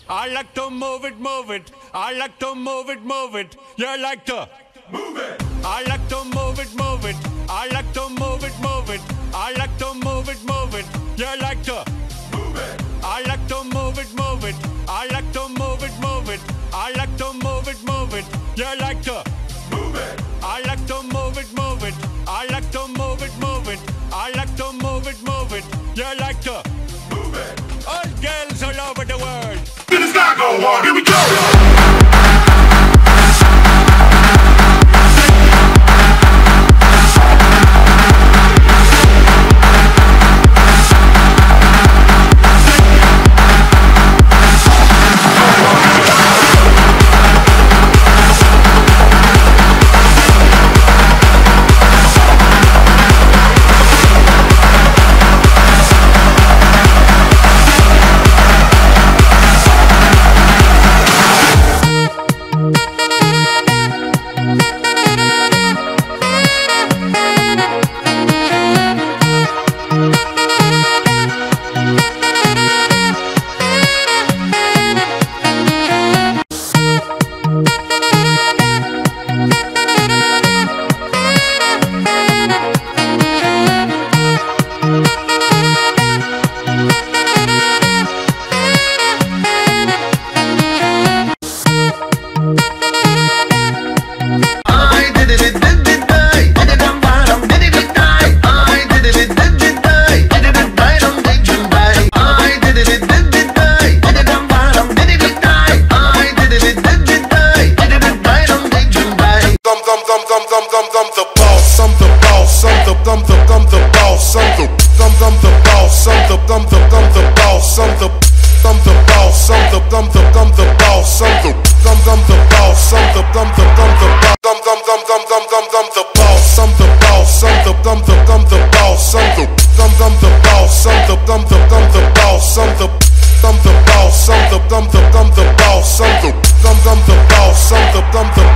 I like to move it, move it. I like to move it, move it. You like to move it. I like to move it, move it. I like to move it, move it. I like to move it, move it. You like to move it. I like to move it, move it. I like to move it, move it. I like to move it, move it. You like to move it. I like to move it, move it. I like to move it, move it. I like to move it, move it. You like to move it. All girls all over the world. It's not gonna walk. Here we go. I'm the boss,